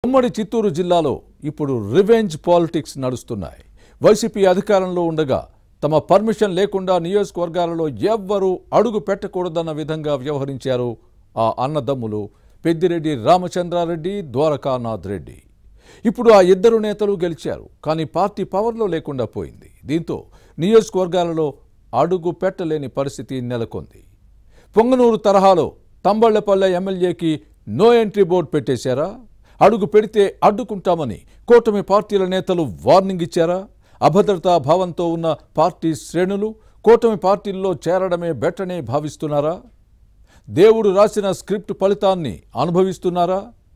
ఉమ్మడి చిత్తూరు జిల్లాలో ఇప్పుడు రివెంజ్ పాలిటిక్స్ నడుస్తున్నాయి. వైసీపీ అధికారంలో ఉండగా తమ పర్మిషన్ లేకుండా నియోజకవర్గాలలో ఎవ్వరూ అడుగు పెట్టకూడదన్న విధంగా వ్యవహరించారు ఆ అన్నదమ్ములు పెద్దిరెడ్డి రామచంద్రారెడ్డి, ద్వారకానాథ్ రెడ్డి. ఇప్పుడు ఆ ఇద్దరు నేతలు గెలిచారు, కానీ పార్టీ పవర్లో లేకుండా పోయింది. దీంతో నియోజకవర్గాలలో అడుగు పెట్టలేని పరిస్థితి నెలకొంది. పొంగనూరు తరహాలో తంబళ్లపల్లె ఎమ్మెల్యేకి నో ఎంట్రీ బోర్డు పెట్టేశారా? అడుగు పెడితే అడ్డుకుంటామని కూటమి పార్టీల నేతలు వార్నింగ్ ఇచ్చారా? అభద్రతా భావంతో ఉన్న పార్టీ శ్రేణులు కూటమి పార్టీల్లో చేరడమే బెటరనే భావిస్తున్నారా? దేవుడు రాసిన స్క్రిప్ట్ ఫలితాన్ని అనుభవిస్తున్నారా?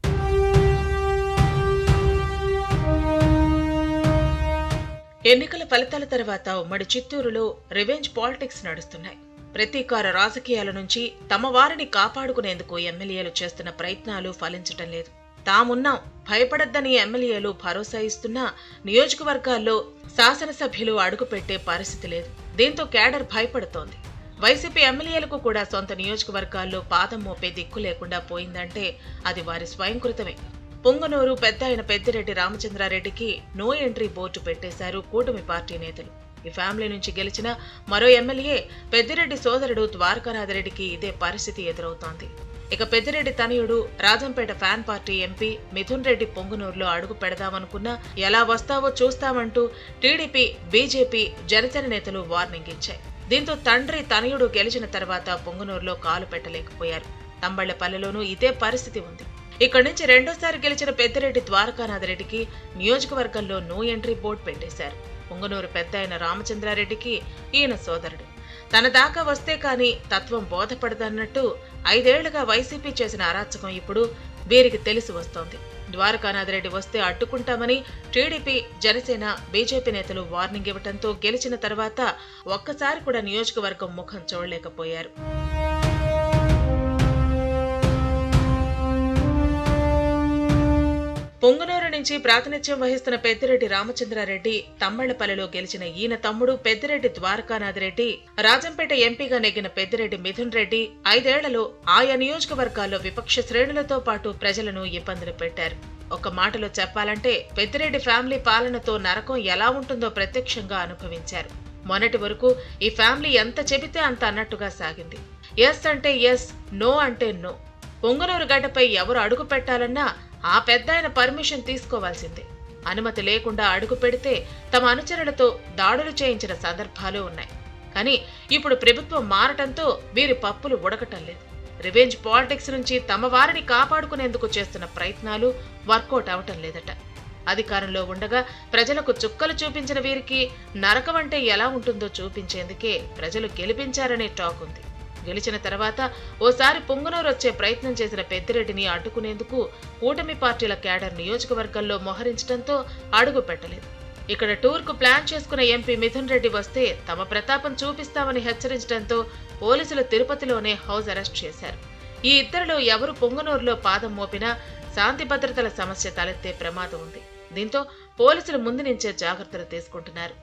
ఎన్నికల ఫలితాల తర్వాత ఉమ్మడి చిత్తూరులో రివెంజ్ పాలిటిక్స్ నడుస్తున్నాయి. ప్రతీకార రాజకీయాల నుంచి తమ వారిని కాపాడుకునేందుకు ఎమ్మెల్యేలు చేస్తున్న ప్రయత్నాలు ఫలించటం లేదు. తామున్నాం, భయపడద్దని ఎమ్మెల్యేలు భరోసా ఇస్తున్నా నియోజకవర్గాల్లో శాసనసభ్యులు అడుగుపెట్టే పరిస్థితి లేదు. దీంతో కేడర్ భయపడుతోంది. వైసీపీ ఎమ్మెల్యేలకు కూడా సొంత నియోజకవర్గాల్లో పాదం మోపే దిక్కు లేకుండా పోయిందంటే అది వారి స్వయంకృతమే. పొంగనూరు పెద్దాయన పెద్దిరెడ్డి రామచంద్రారెడ్డికి నో ఎంట్రీ బోర్డు పెట్టేశారు కూటమి పార్టీ నేతలు. ఈ ఫ్యామిలీ నుంచి గెలిచిన మరో ఎమ్మెల్యే పెద్దిరెడ్డి సోదరుడు ద్వారకానాథ్ రెడ్డికి ఇదే పరిస్థితి ఎదురవుతోంది. ఇక పెద్దిరెడ్డి తనయుడు Rajampet fan party MP Mithun Reddy పొంగనూరులో అడుగు పెడదామనుకున్నా ఎలా వస్తావో చూస్తామంటూ టీడీపీ, బీజేపీ, జనసేన నేతలు వార్నింగ్ ఇచ్చాయి. దీంతో తండ్రి తనయుడు గెలిచిన తర్వాత పొంగనూరులో కాలు పెట్టలేకపోయారు. తంబళ్లపల్లెలోనూ ఇదే పరిస్థితి ఉంది. ఇక్కడి నుంచి రెండోసారి గెలిచిన పెద్దిరెడ్డి ద్వారకానాథ్ రెడ్డికి నియోజకవర్గంలో నో ఎంట్రీ బోర్డు పెట్టేశారు. పొంగనూరు పెద్దాయన రామచంద్రారెడ్డికి ఈయన సోదరుడు. తన దాకా వస్తే కానీ తత్వం బోధపడదన్నట్టు 5 ఏళ్లుగా వైసీపీ చేసిన అరాచకం ఇప్పుడు వీరికి తెలిసి వస్తోంది. ద్వారకానాథ్ రెడ్డి వస్తే అడ్డుకుంటామని టీడీపీ, జనసేన, బీజేపీ నేతలు వార్నింగ్ ఇవ్వడంతో గెలిచిన తర్వాత ఒక్కసారి కూడా నియోజకవర్గం ముఖం చూడలేకపోయారు. పొంగనూరు నుంచి ప్రాతినిధ్యం వహిస్తున్న పెద్దిరెడ్డి రామచంద్రారెడ్డి తంబళ్లపల్లెలో గెలిచిన ఈయన తమ్ముడు పెద్దిరెడ్డి ద్వారకానాథ్ రెడ్డి, రాజంపేట ఎంపీగా నెగ్గిన పెద్దిరెడ్డి మిథున్ రెడ్డి 5 ఏళ్లలో ఆయా నియోజకవర్గాల్లో విపక్ష శ్రేణులతో పాటు ప్రజలను ఇబ్బందులు పెట్టారు. ఒక మాటలో చెప్పాలంటే పెద్దిరెడ్డి ఫ్యామిలీ పాలనతో నరకం ఎలా ఉంటుందో ప్రత్యక్షంగా అనుభవించారు. మొన్నటి వరకు ఈ ఫ్యామిలీ ఎంత చెబితే అంత అన్నట్టుగా సాగింది. ఎస్ అంటే ఎస్, నో అంటే నో. పొంగనూరు గడ్డపై ఎవరు అడుగు పెట్టాలన్నా ఆ పెద్దాయన పర్మిషన్ తీసుకోవాల్సిందే. అనుమతి లేకుండా అడుగు పెడితే తమ అనుచరులతో దాడులు చేయించిన సందర్భాలు ఉన్నాయి. కానీ ఇప్పుడు ప్రభుత్వం మారటంతో వీరి పప్పులు ఉడకటం లేదు. రివెంజ్ పాలిటిక్స్ నుంచి తమ వారిని కాపాడుకునేందుకు చేస్తున్న ప్రయత్నాలు వర్కౌట్ అవటం లేదట. అధికారంలో ఉండగా ప్రజలకు చుక్కలు చూపించిన వీరికి నరకం అంటే ఎలా ఉంటుందో చూపించేందుకే ప్రజలు గెలిపించారనే టాక్ ఉంది. గెలిచిన తర్వాత ఓసారి పొంగనూరు వచ్చే ప్రయత్నం చేసిన పెద్దిరెడ్డిని అడ్డుకునేందుకు కూటమి పార్టీల కేడర్ నియోజకవర్గంలో మోహరించడంతో అడుగు పెట్టలేదు. ఇక్కడ టూర్కు ప్లాన్ చేసుకున్న ఎంపీ మిథున్ రెడ్డి వస్తే తమ ప్రతాపం చూపిస్తామని హెచ్చరించడంతో పోలీసులు తిరుపతిలోనే హౌస్ అరెస్ట్ చేశారు. ఈ ఇద్దరిలో ఎవరు పొంగనూరులో పాదం మోపినా శాంతి భద్రతల సమస్య తలెత్తే ప్రమాదం ఉంది. దీంతో పోలీసులు ముందు నుంచే జాగ్రత్తలు తీసుకుంటున్నారు.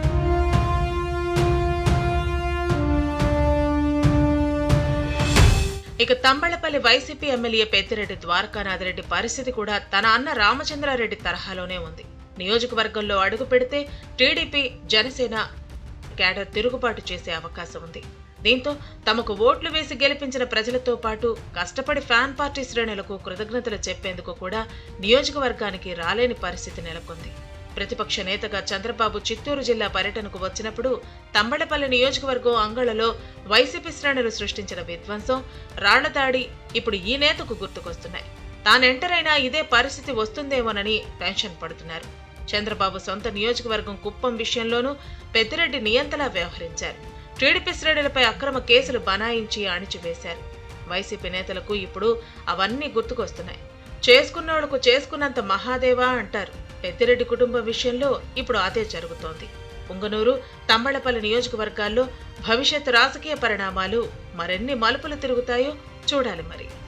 ఇక తంబళ్లపల్లి వైసీపీ ఎమ్మెల్యే పెద్దిరెడ్డి ద్వారకానాథ్ రెడ్డి పరిస్థితి కూడా తన అన్న రామచంద్రారెడ్డి తరహాలోనే ఉంది. నియోజకవర్గంలో అడుగు పెడితే టీడీపీ, జనసేన కేడర్ తిరుగుబాటు చేసే అవకాశం ఉంది. దీంతో తమకు ఓట్లు వేసి గెలిపించిన ప్రజలతో పాటు కష్టపడి ఫ్యాన్ పార్టీ శ్రేణులకు కృతజ్ఞతలు చెప్పేందుకు కూడా నియోజకవర్గానికి రాలేని పరిస్థితి నెలకొంది. ప్రతిపక్ష నేతగా చంద్రబాబు చిత్తూరు జిల్లా పర్యటనకు వచ్చినప్పుడు తంబళ్లపల్లి నియోజకవర్గం అంగళ్లలో వైసీపీ శ్రేణులు సృష్టించిన విధ్వంసం, రాళ్లదాడి ఇప్పుడు ఈ నేతకు గుర్తుకొస్తున్నాయి. తాను ఎంటర్ అయినా ఇదే పరిస్థితి వస్తుందేమోనని టెన్షన్ పడుతున్నారు. చంద్రబాబు సొంత నియోజకవర్గం కుప్పం విషయంలోనూ పెద్దిరెడ్డి నియంతలా వ్యవహరించారు. టీడీపీ శ్రేణులపై అక్రమ కేసులు బనాయించి అణిచివేశారు. వైసీపీ నేతలకు ఇప్పుడు అవన్నీ గుర్తుకొస్తున్నాయి. చేసుకున్నోళ్లకు చేసుకున్నంత మహాదేవా అంటారు. పెద్దిరెడ్డి కుటుంబం విషయంలో ఇప్పుడు అదే జరుగుతోంది. పొంగనూరు, తంబళ్లపల్లి నియోజకవర్గాల్లో భవిష్యత్ రాజకీయ పరిణామాలు మరెన్ని మలుపులు తిరుగుతాయో చూడాలి మరి.